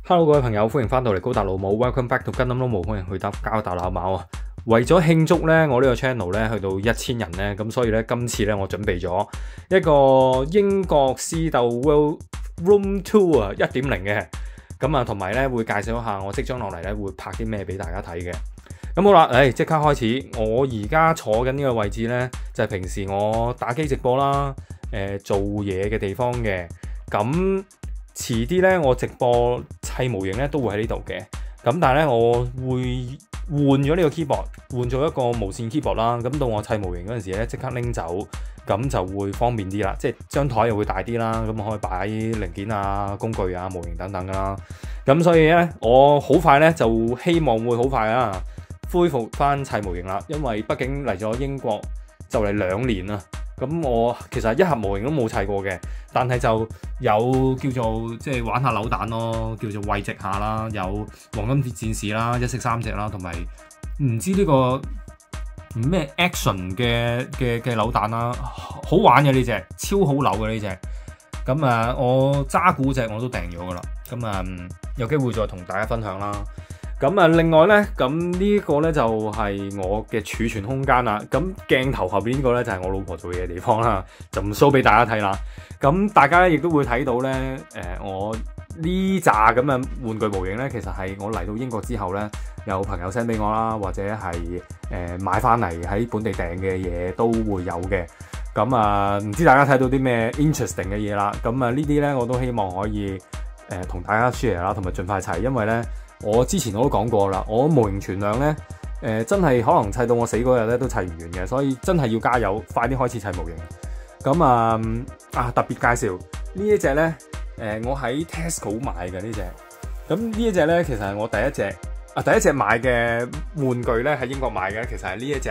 Hello， 各位朋友，歡迎翻到嚟高達老母 ，Welcome back to Gundam 老母，歡迎去搭交大老貓啊！為咗慶祝咧，我呢個 channel 咧去到1000人咧，咁所以咧今次咧我準備咗一個英國獅鬥 World Room Tour 啊 1.0 嘅，咁啊同埋咧會介紹一下我即將落嚟咧會拍啲咩俾大家睇嘅。咁好啦，即刻開始。我而家坐緊呢個位置咧，就係平時我打機直播啦，做嘢嘅地方嘅。咁遲啲咧，我直播砌模型咧都會喺呢度嘅。咁但係咧，我會換咗呢個 keyboard， 換咗一個無線 keyboard 啦。咁到我砌模型嗰陣時咧，即刻拎走，咁就會方便啲啦。即係張台又會大啲啦，咁可以擺零件啊、工具啊、模型等等噶啦。咁所以咧，我好快咧就希望會好快啊，恢復翻砌模型啦。因為畢竟嚟咗英國就嚟2年啦。咁我其實一盒模型都冇砌過嘅，但係就有叫做即係玩下扭蛋咯，叫做慰藉下啦，有黃金鐵戰士啦，一式3隻啦，同埋唔知呢個咩 action 嘅扭蛋啦，好玩嘅呢隻，超好扭嘅呢隻。咁啊，我揸鼓隻我都訂咗噶啦，咁啊有機會再同大家分享啦。咁啊，另外咧，咁呢個咧就係我嘅儲存空間啦。咁鏡頭後邊呢個咧就係我老婆做嘢嘅地方啦，就唔 show 俾大家睇啦。咁大家咧亦都會睇到咧，我呢扎咁嘅玩具模型咧，其實係我嚟到英國之後咧，有朋友 send 俾我啦，或者係買翻嚟喺本地訂嘅嘢都會有嘅。咁啊，唔知大家睇到啲咩 interesting 嘅嘢啦？咁啊，呢啲咧我都希望可以同大家 share 啦，同埋盡快砌，因為咧。我之前我都講過啦，我模型存量咧，真係可能砌到我死嗰日咧都砌唔完嘅，所以真係要加油，快啲開始砌模型。咁特別介紹呢一隻咧，我喺 Tesco 買嘅呢隻。咁呢一隻咧，其實係我第一隻買嘅玩具咧，喺英國買嘅，其實係呢一隻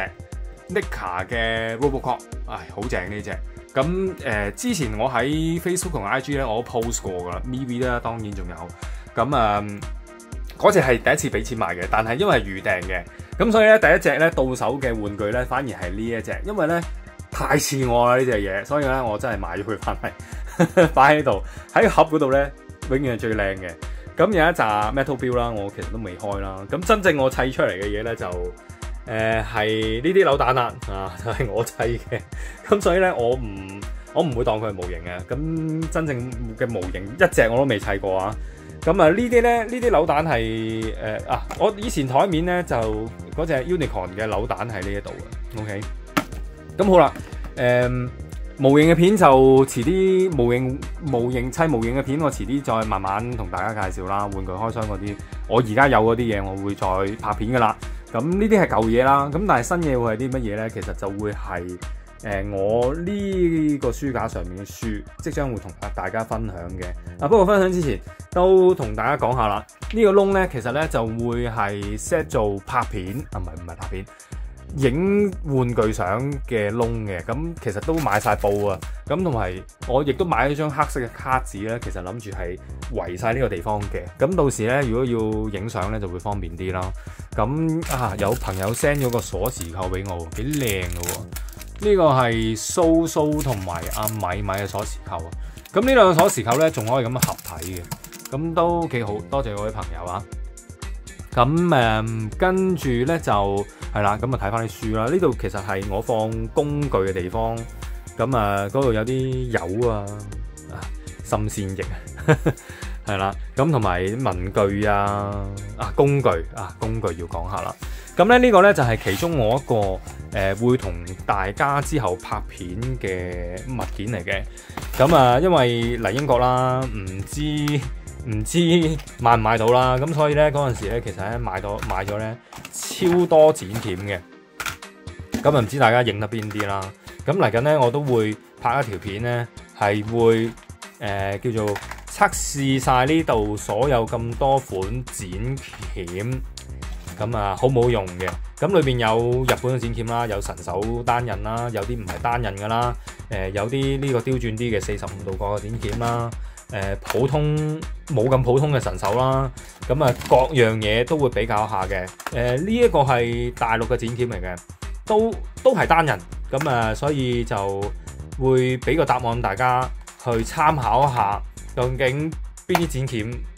Nika 嘅 Robocop， 好正呢隻。咁之前我喺 Facebook 同 IG 咧，我都 post 過噶啦 ，MeWe 啦，當然仲有。咁嗰隻係第一次俾錢買嘅，但係因為係預訂嘅，咁所以咧第一隻咧到手嘅玩具咧，反而係呢一隻，因為咧太似我啦呢隻嘢，所以咧我真係買咗佢翻嚟擺喺度，喺盒嗰度咧永遠係最靚嘅。咁有一紮 metal build 啦，我其實都未開啦。咁真正我砌出嚟嘅嘢咧就係呢啲扭蛋啦，就係我砌嘅。咁所以咧我唔會當佢係模型嘅。咁真正嘅模型一隻我都未砌過啊。咁呢啲扭蛋係我以前台面咧就嗰隻 Unicorn 嘅扭蛋喺呢一度嘅 ，OK。咁好啦，模型嘅片就遲啲模型砌模型嘅片，我遲啲再慢慢同大家介紹啦。玩具開箱嗰啲，我而家有嗰啲嘢，我會再拍片噶啦。咁呢啲係舊嘢啦，咁但係新嘢會係啲乜嘢咧？其實就會係我呢個書架上面嘅書，即將會同大家分享嘅。不過分享之前都同大家講下啦，呢個窿咧其實咧就會係 set 做拍片，唔係拍片，影玩具相嘅窿嘅。咁其實都買晒布啊，咁同埋我亦都買咗張黑色嘅卡紙咧，其實諗住係圍晒呢個地方嘅。咁到時咧如果要影相咧就會方便啲啦。咁有朋友 send 咗個鎖匙扣俾我，幾靚嘅喎。呢個係蘇同埋阿米嘅鎖匙扣啊！咁呢兩個鎖匙扣咧，仲可以咁樣合體嘅，咁都幾好。多謝各位朋友啊！咁跟住咧就係啦，咁睇翻啲書啦。呢度其實係我放工具嘅地方，咁嗰度有啲油啊、滲線液啊，係啦，咁同埋文具工具要講下啦。咁咧呢個咧就係其中我一個會同大家之後拍片嘅物件嚟嘅。咁因為嚟英國啦，唔知買唔買到啦。咁所以咧嗰陣時咧，其實咧買咗咧超多剪鉗嘅。咁唔知大家認得邊啲啦？咁嚟緊咧我都會拍一條片咧，係會叫做測試晒呢度所有咁多款剪鉗。咁好唔好用嘅？咁裏邊有日本嘅剪鉗啦，有神手單刃啦，有啲唔係單刃噶啦，有啲呢個刁鑽啲嘅45度角嘅剪鉗啦，普通冇咁普通嘅神手啦，咁各樣嘢都會比較下嘅。呢一個係大陸嘅剪鉗嚟嘅，都係單刃，咁所以就會俾個答案大家去參考一下，究竟邊啲剪鉗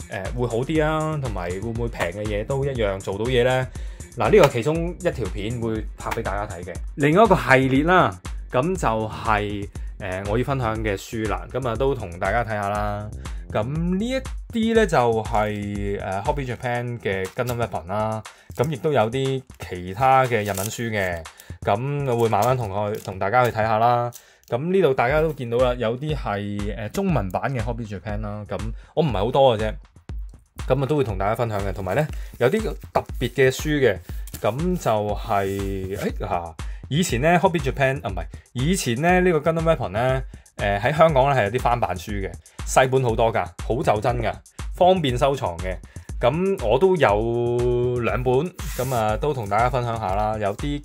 會好啲啊，同埋會唔會平嘅嘢都一樣做到嘢咧？嗱，呢個其中一條片會拍俾大家睇嘅。另外一個系列啦，咁就係我要分享嘅書啦，咁啊都同大家睇下啦。咁呢一啲咧就係Hobby Japan 嘅 Gundam Weapon 啦，咁亦都有啲其他嘅日文書嘅，咁我會慢慢同大家去睇下啦。咁呢度大家都見到啦，有啲係中文版嘅 Hobby Japan 啦，咁我唔係好多嘅啫，咁啊都會同大家分享嘅。同埋咧有啲特別嘅書嘅，咁就係以前咧 Hobby Japan 唔係，以前咧呢個 Gundam Weapon 咧喺香港咧係有啲翻版書嘅，細本好多㗎，好就真㗎，方便收藏嘅。咁我都有2本，咁啊都同大家分享下啦。有啲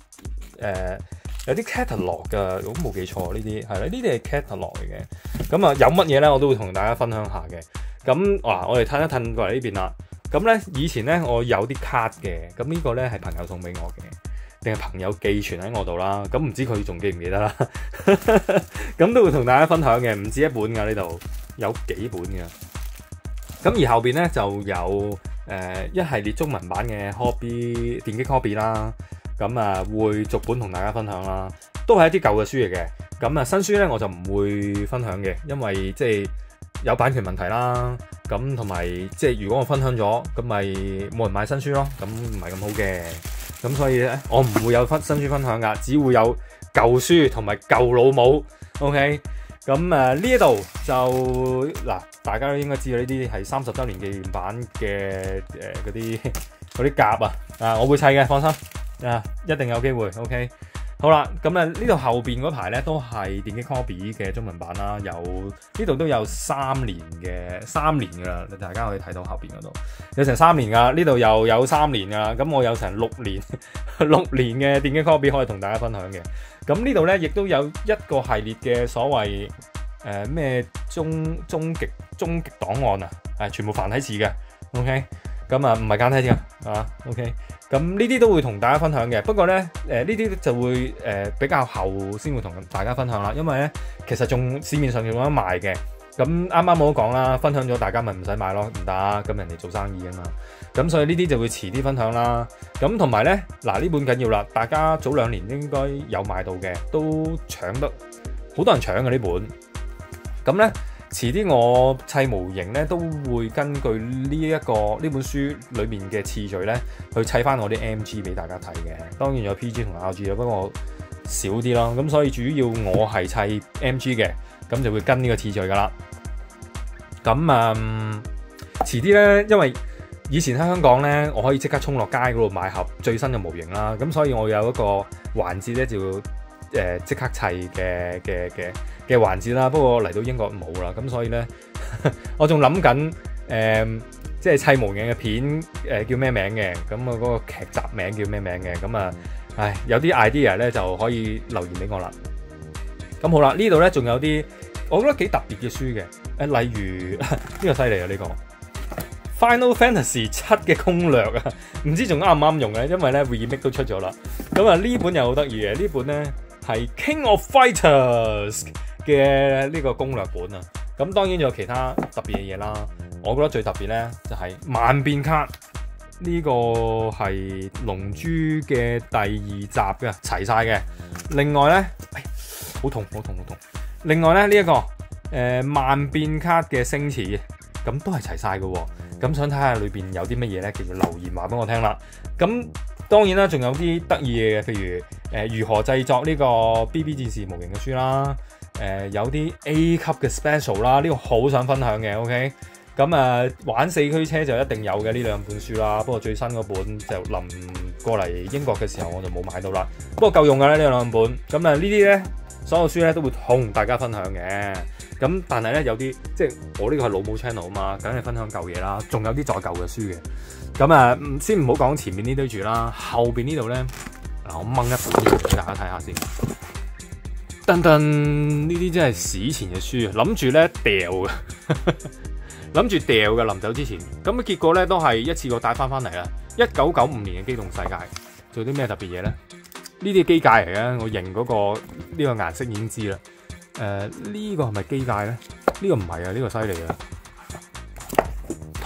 catalog 㗎，我都冇記錯呢啲係啦，呢啲係 catalog 嚟嘅。咁啊有乜嘢咧，我都會同大家分享下嘅。咁我哋褪一褪過嚟呢邊啦。咁咧以前咧我有啲卡嘅，咁呢個咧係朋友送俾我嘅，定係朋友寄存喺我度啦。咁唔知佢仲記唔記得啦？咁都會同大家分享嘅，唔止一本㗎，呢度有幾本㗎。咁而後邊咧就有一系列中文版嘅 Hobby 電擊 Hobby 啦。咁啊會逐本同大家分享啦，都係一啲舊嘅書嚟嘅。咁啊新書咧我就唔會分享嘅，因為即係有版權問題啦。咁同埋即係如果我分享咗，咁咪冇人買新書咯，咁唔係咁好嘅。咁所以咧我唔會有新書分享噶，只會有舊書同埋舊老母。OK， 咁呢一度就嗱，大家都應該知道呢啲係30週年紀念版嘅嗰啲夾啊，我會砌嘅，放心。一定有機會 ，OK。好啦，咁呢度後邊嗰排咧都係電擊 Hobby 嘅中文版啦，呢度都有3年噶啦，大家可以睇到後邊嗰度有成3年噶，呢度又有3年噶，咁我有成6年嘅電擊 Hobby 可以同大家分享嘅。咁呢度咧亦都有一個系列嘅所謂咩終極檔案啊，全部繁體字嘅 ，OK。咁啊，唔係簡體字啊 ，OK。咁呢啲都會同大家分享嘅，不過咧，呢啲就會比較後先會同大家分享啦，因為咧其實仲市面上仲有得賣嘅。咁啱啱冇講啦，分享咗大家咪唔使買咯，唔得，咁人哋做生意啊嘛。咁所以呢啲就會遲啲分享啦。咁同埋咧，嗱呢本緊要啦，大家早2年應該有買到嘅，都搶得好多人搶嘅呢本。咁咧。遲啲我砌模型咧，都會根據呢本書裏面嘅次序咧，去砌翻我啲 MG 俾大家睇嘅。當然有 PG 同 RG 啦，不過少啲咯。咁所以主要我係砌 MG 嘅，咁就會跟呢個次序噶啦。咁遲啲咧，因為以前喺香港咧，我可以即刻衝落街嗰度買盒最新嘅模型啦。咁所以我有一個環節咧，就即刻砌嘅環節啦，不過嚟到英國冇啦，咁所以咧我仲諗緊即係砌模型嘅片叫咩名嘅，咁啊嗰個劇集名叫咩名嘅，咁啊有啲 idea 咧就可以留言俾我啦。咁好啦，呢度咧仲有啲我覺得幾特別嘅書嘅，例如呢個犀利啊，呢個 Final Fantasy 7嘅攻略啊，唔知仲啱唔啱用咧，因為咧 remake 都出咗啦。咁啊呢本又好得意嘅，呢本咧係 King of Fighters 嘅呢個攻略本啊，咁當然仲有其他特別嘅嘢啦。我覺得最特別咧就係萬變卡，呢個係龍珠嘅第2集嘅，齊晒嘅。另外咧，好痛。另外咧呢一個萬變卡嘅星矢，咁都係齊晒嘅。咁想睇下裏邊有啲乜嘢咧，其實留言話俾我聽啦。咁當然啦，仲有啲得意嘅嘢，譬如如何製作呢個 BB 戰士模型嘅書啦。有啲 A 級嘅 special 啦，呢個好想分享嘅 ，OK。咁玩4驅車就一定有嘅呢2本書啦。不過最新嗰本就臨過嚟英國嘅時候我就冇買到啦。不過夠用㗎啦呢2本。咁呢啲咧所有書咧都會同大家分享嘅。咁但係咧有啲即係我呢個係老母 channel 啊嘛，梗係分享舊嘢啦。仲有啲再舊嘅書嘅。咁先唔好講前面呢堆住啦，後邊呢度咧我掹一本俾大家睇下先。噔噔，呢啲真係史前嘅書，諗住咧掉嘅，諗住掉嘅臨走之前，咁結果咧都係一次過帶翻嚟啦。1995年嘅機動世界，做啲咩特別嘢咧？呢啲機界嚟嘅，我認嗰個呢個顏色已經知啦。呢個係咪機界咧？呢個唔係啊，呢個犀利啊！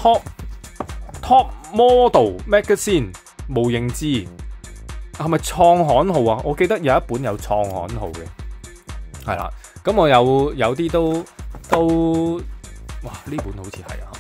Top Model Magazine 模型誌係咪創刊號啊？我記得有一本有創刊號嘅，係啦。咁我有啲都哇呢本好似係啊，係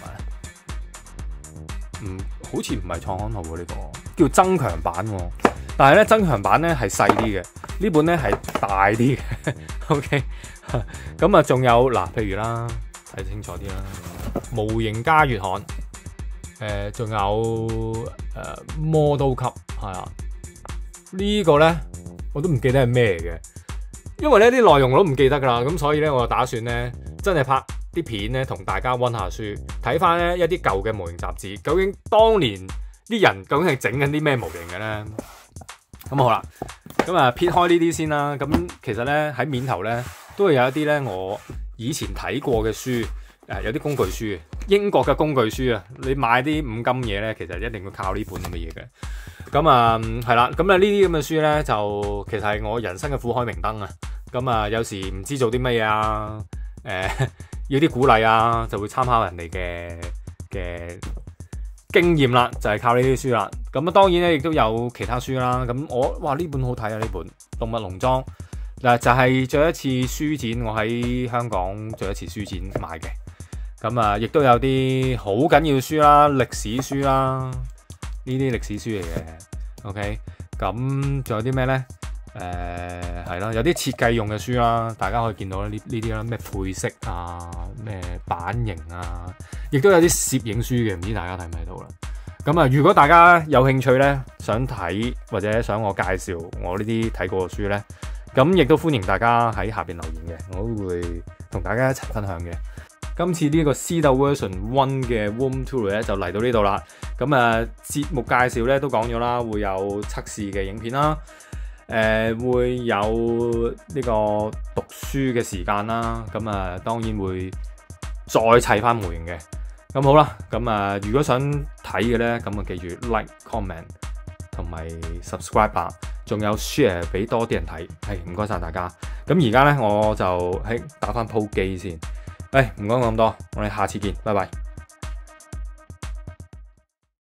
咪？好似唔係創刊號喎，呢個叫增強版喎。但係咧增強版咧係細啲嘅，呢本咧係大啲嘅。OK， 咁啊仲有嗱，譬如啦，睇清楚啲啦，模型家月刊，仲有model 級係啊，呢個咧我都唔記得係咩嘅，因為呢啲內容我都唔記得噶啦，咁所以咧我就打算咧真係拍啲片咧同大家溫下書，睇翻咧一啲舊嘅模型雜誌，究竟當年啲人究竟係整緊啲咩模型嘅咧？咁好啦，咁啊撇開呢啲先啦。咁其實咧喺面頭咧都會有一啲咧我以前睇過嘅書，有啲工具書，英國嘅工具書啊。你買啲五金嘢咧，其實一定要靠呢本咁嘅嘢嘅。咁啊係啦，咁啊呢啲咁嘅書咧就其實係我人生嘅苦海明燈啊。咁啊有時唔知做啲乜嘢啊，要啲鼓勵啊，就會參考人哋嘅經驗啦，就係靠呢啲書啦。咁啊，當然咧亦都有其他書啦。咁哇呢本好睇啊！呢本《動物農莊》嗱就係最一次書展，我喺香港最一次書展買嘅。咁啊，亦都有啲好緊要書啦，歷史書啦，呢啲歷史書嚟嘅。OK， 咁仲有啲咩咧？係啦，有啲設計用嘅書啦，大家可以見到呢啲啦，咩配色啊，咩版型啊，亦都有啲攝影書嘅，唔知大家睇唔睇到啦。咁啊，如果大家有興趣咧，想睇或者想我介紹我呢啲睇過嘅書咧，咁亦都歡迎大家喺下邊留言嘅，我都會同大家一齊分享嘅。今次呢個 Cedo Version 1嘅 Worm Tour 咧就嚟到呢度啦。咁啊，節目介紹咧都講咗啦，會有測試嘅影片啦。會有呢個讀書嘅時間啦，咁啊當然會再砌翻模型嘅。咁好啦，咁啊如果想睇嘅咧，咁啊記住 like、comment 同埋 subscribe 吧，仲有 share 俾多啲人睇，係唔該晒大家。咁而家咧我就打翻鋪機先，唔講咁多，我哋下次見，拜拜。